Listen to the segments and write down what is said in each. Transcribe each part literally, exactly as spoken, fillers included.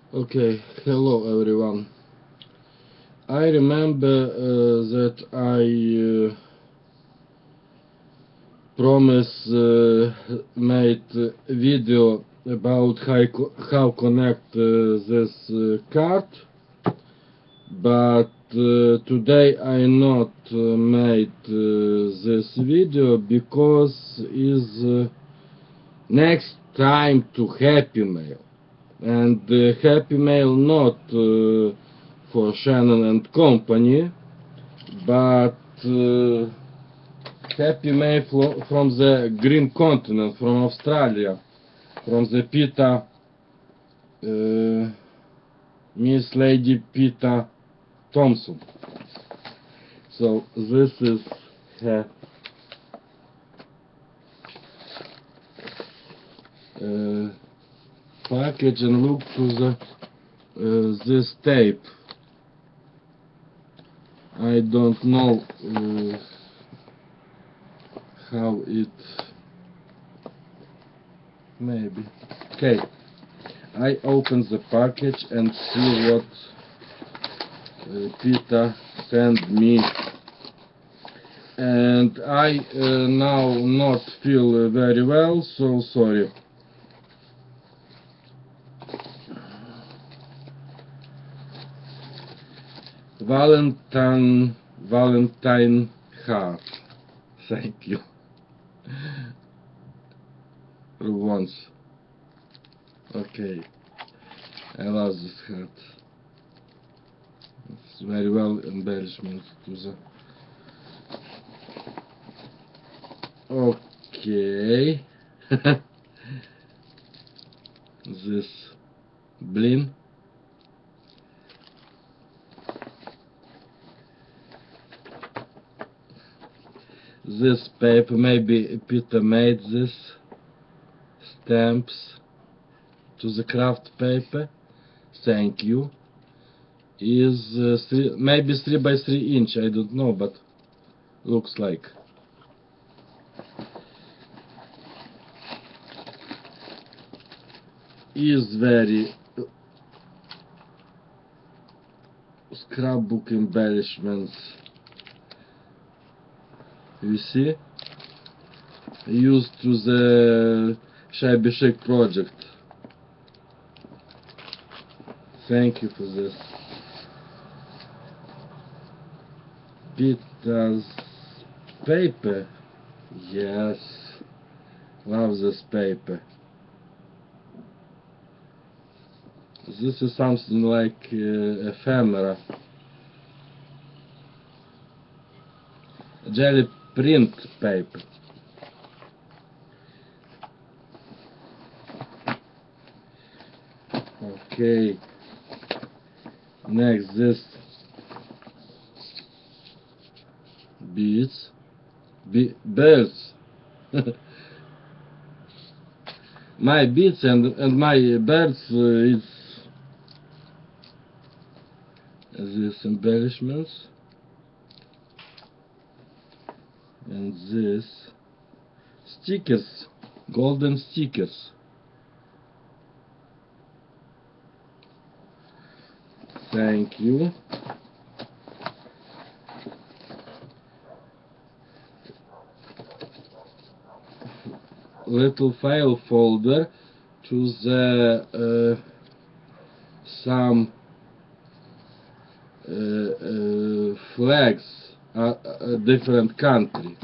Okay, hello everyone. I remember uh, that I uh, promised uh, made a video about how, co how connect uh, this uh, card, but uh, today I not uh, made uh, this video because is uh, next time to Happy Mail, and uh, Happy Mail not uh, for Shannon and company, but uh, Happy Mail flo- from the Green Continent, from Australia, from the Peter, uh, Miss Lady Peter Thompson. So this is her uh, package, and look to the uh, this tape. I don't know uh, how it maybe. Okay, I open the package and see what uh, Peter sent me, and I uh, now not feel uh, very well, so sorry. Valentine Valentine heart. Thank you. Once. Okay. I love this heart. It's very well embellishment to the. Okay. This blin. This paper, maybe Peter made this stamps to the craft paper. Thank you. Is uh, three, maybe three by three inch. I don't know, but looks like. Is very scrapbook embellishments. You see, used to the Shabby Chic project. Thank you for this. Peter's paper. Yes, love this paper. This is something like uh, ephemera. Jelly print paper. Okay. Next, this beads, Be birds. My beads and and my birds. Uh, it's this embellishments and this stickers, golden stickers. Thank you. Little file folder to the uh, some uh, uh, flags, uh, a different country.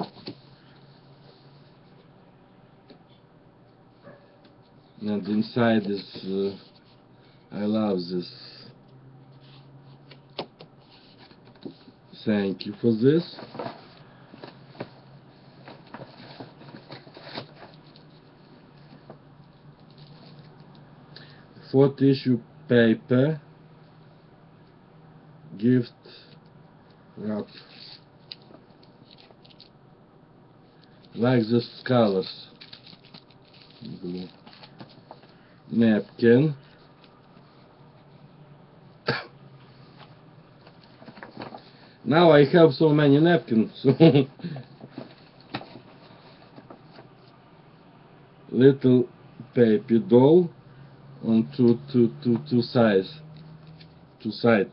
And inside is uh, I love this. Thank you for this. For tissue paper, gift wrap, like this colors. Blue. Napkin. Now I have so many napkins. Little baby doll. on two, two, two, two sides, two side.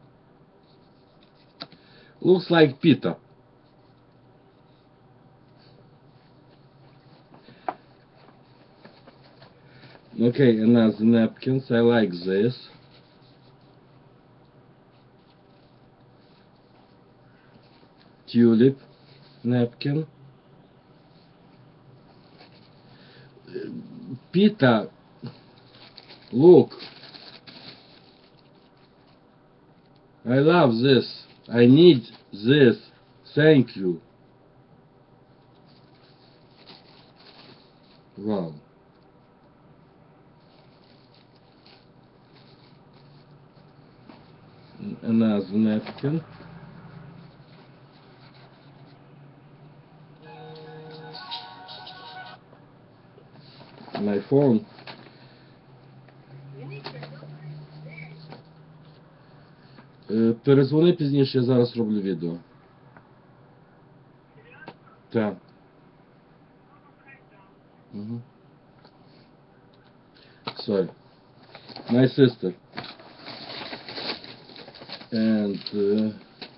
Looks like pita. Okay, another napkins. I like this. Tulip napkin. Pita. Look. I love this. I need this. Thank you. Wow. Another napkin. My phone. Е, Перезвони пізніше, я зараз роблю відео. Так. Угу. Sorry. My sister. And uh,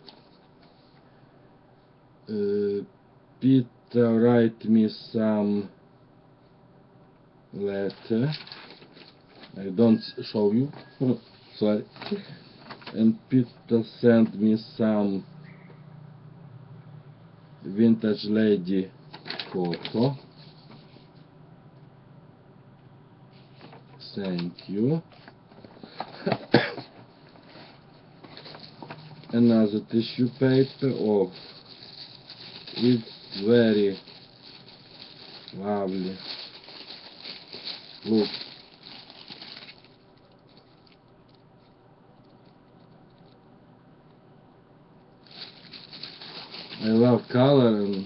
uh, Peter write me some letter. I don't show you. Sorry. And Peter sent me some vintage lady photo. Thank you. Another tissue paper. Oh, it's very lovely. Look. I love color and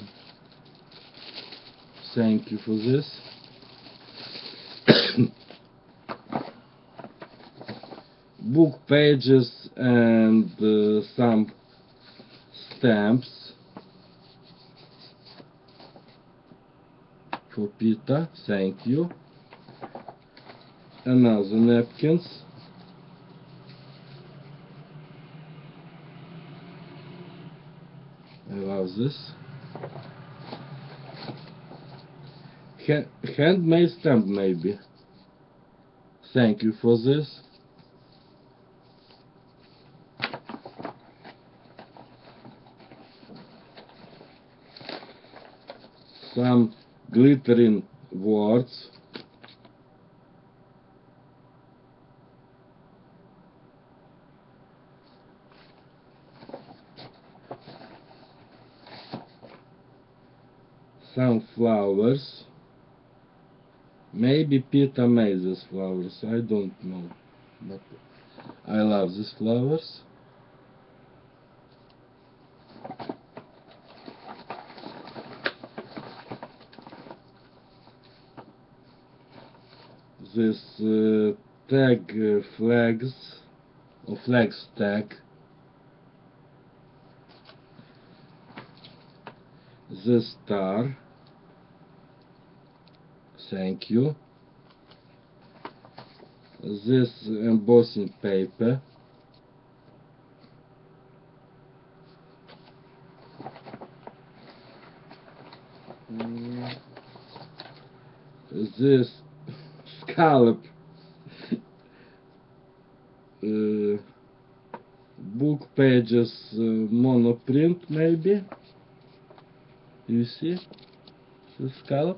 thank you for this. Book pages and uh, some stamps for Peter, thank you. Another napkins. I love this. Ha handmade stamp maybe. Thank you for this. Some glittering words. Some flowers. Maybe Peter made these flowers, I don't know. But I love these flowers. This uh, tag uh, flags, or flags tag. The star. Thank you. This embossing paper. Mm. This scallop uh, book pages uh, monoprint maybe. You see the scallop?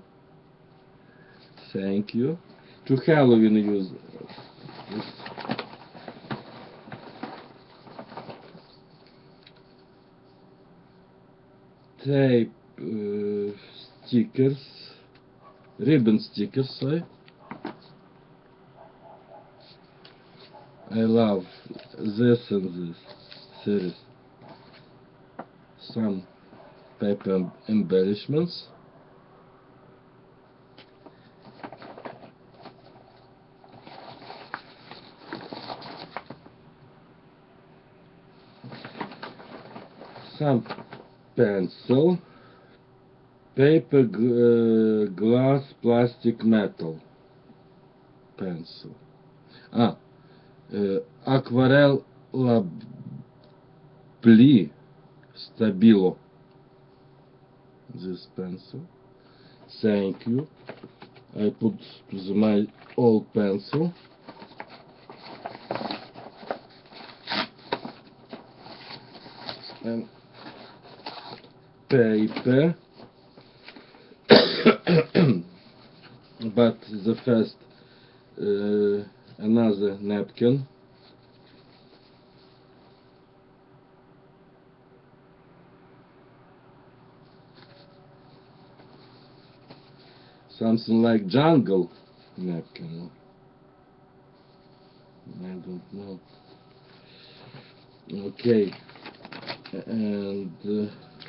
Thank you. To Halloween use this. Tape uh, stickers, ribbon stickers, sorry. I love this and this series. Some paper embellishments. Some pencil, paper, uh, glass, plastic, metal pencil. Ah, uh, Aquarella Pli Stabilo. This pencil. Thank you. I put to the, my old pencil. And paper. But the first uh, another napkin. Something like jungle napkin. I don't know. Okay, and uh,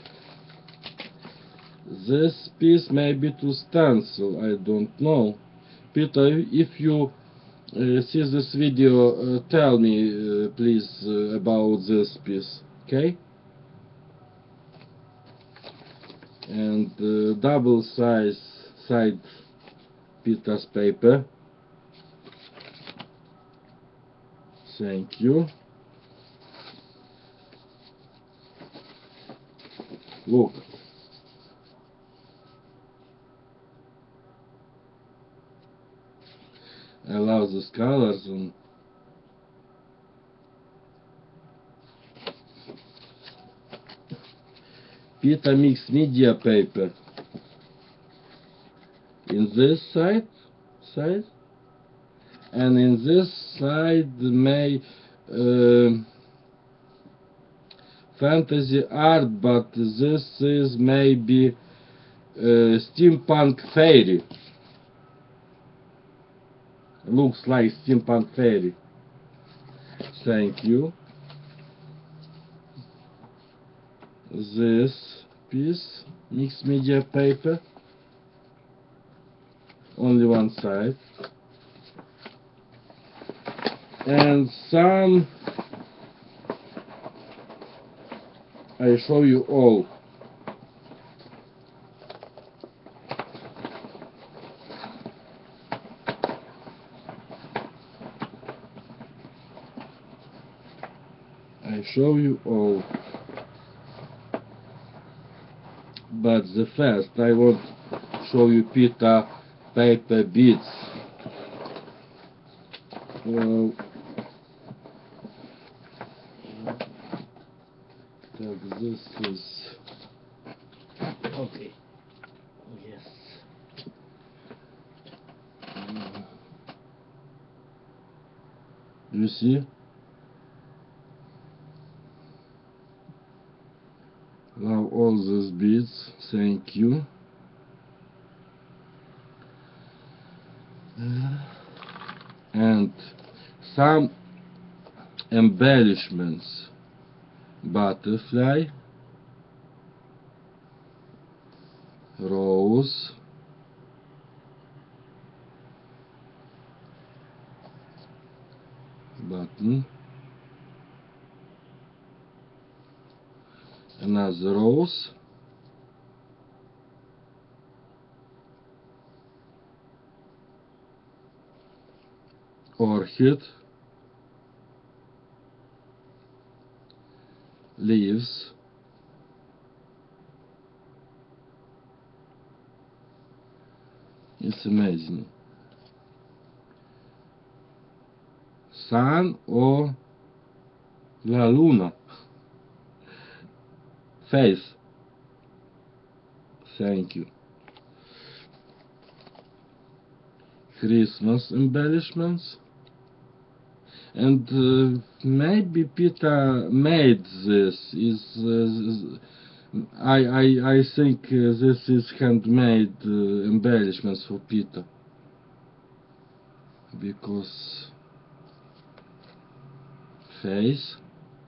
this piece may be to stencil. I don't know. Peter, if you uh, see this video, uh, tell me uh, please uh, about this piece. Okay? And uh, double size side Peter's paper. Thank you. Look. I love these colors. And Peter Mix Media paper. In this side, side, and in this side may uh, fantasy art, but this is maybe uh, steampunk fairy. Looks like steampunk fairy. Thank you. This piece, mixed media paper, only one side, and some. I show you all. I show you all. But the first I want to show you Peter paper beads. Well, так, this is okay. Yes. You see? Love all these beads. Thank you. And some embellishments. Butterfly, rose, button, another rose, orchid, leaves, it's amazing. Sun or La Luna, face, thank you. Christmas embellishments, and uh, maybe Peter made this. Is uh, I I I think uh, this is handmade uh, embellishments for Peter, because face,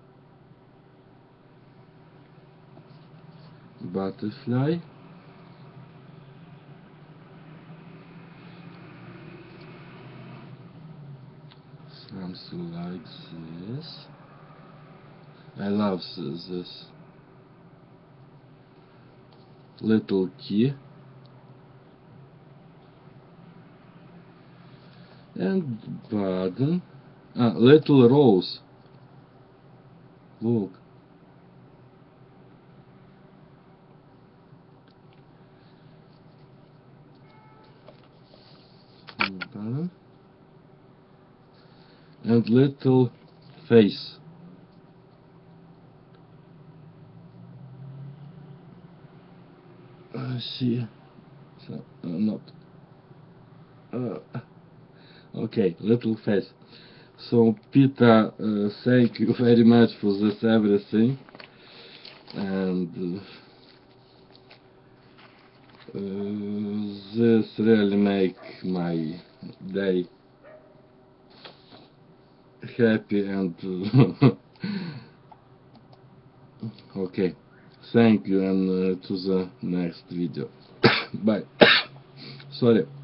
butterfly, something like this. I love this, this little key, And button. Ah, little rose. Look. Button. And little face. I see. So, uh, not. Uh, okay, little face. So, Peter, uh, thank you very much for this everything. And uh, this really make my day happy and uh, okay, thank you, and uh, to the next video. Bye. Sorry.